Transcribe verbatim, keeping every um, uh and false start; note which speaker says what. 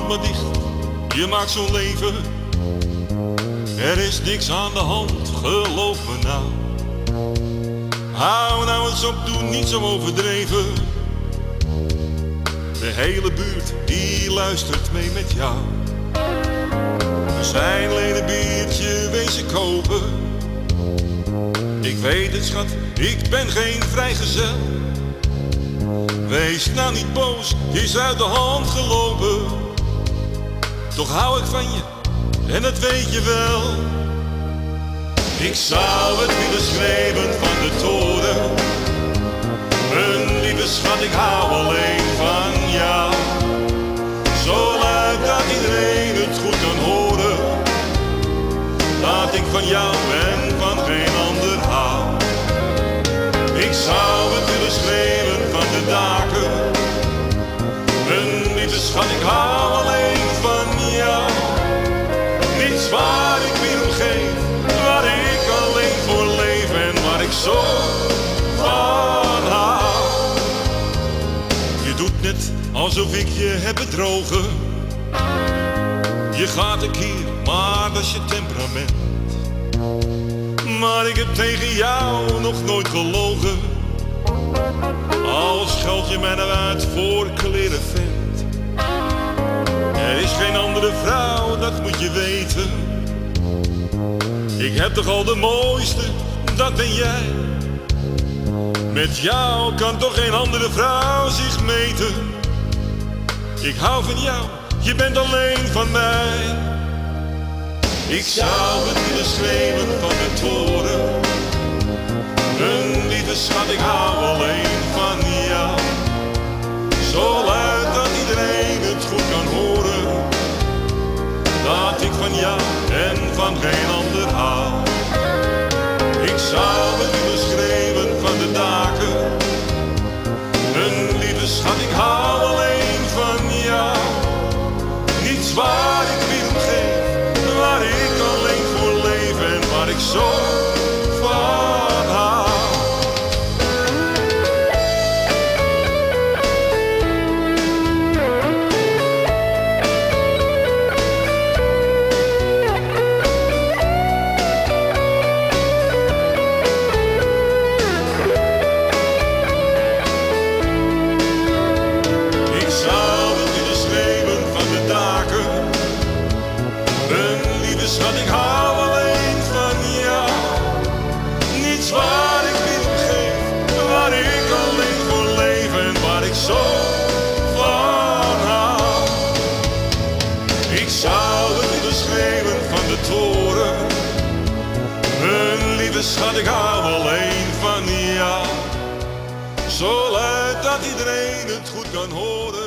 Speaker 1: maar dicht, je maakt zo'n leven. Er is niks aan de hand, geloof me nou. Hou nou eens op, doe niet zo overdreven. De hele buurt die luistert mee met jou. We zijn alleen een biertje wezen kopen. Ik weet het schat, ik ben geen vrijgezel. Wees nou niet boos, je is uit de hand gelopen. Toch hou ik van je, en dat weet je wel. Ik zou het willen schreeuwen van de toren. Mijn lieve schat, ik hou alleen van jou. Zo luid dat iedereen het goed kan horen. Dat ik van jou en van geen ander hou. Ik zou het willen schreeuwen van de daken. Mijn lieve schat, ik hou alleen van jou. Niets waar ik meer om geef, waar ik alleen voor leef en waar ik zo van hou. Je doet net alsof ik je heb bedrogen. Je gaat een keer, maar dat is je temperament. Maar ik heb tegen jou nog nooit gelogen. Al scheld je mij nou uit voor kleren vent. Er is geen andere vrouw, dat moet je weten. Ik heb toch al de mooiste, dat ben jij. Met jou kan toch geen andere vrouw zich meten. Ik hou van jou, je bent alleen van mij. Ik zou het willen schreeuwen van de toren. Mijn lieve schat, ik hou alleen van jou. Zo luid dat iedereen het goed kan horen. Dat ik van jou en van geen ander hou. Ik zou het willen schreeuwen van de daken. Mijn lieve schat, ik hou alleen van jou. Niets waar ik weer om geef, waar ik alleen voor leef en waar ik zo van hou. Ik zou het willen schreeuwen van de daken. Mijn lieve schat, ik hou alleen van jou. Niets waar ik weer om geef, waar ik alleen voor leef en waar ik zo van hou. Ik zou het willen schreeuwen van de toren. Mijn lieve schat, ik hou alleen van jou. Zo luid dat iedereen het goed kan horen.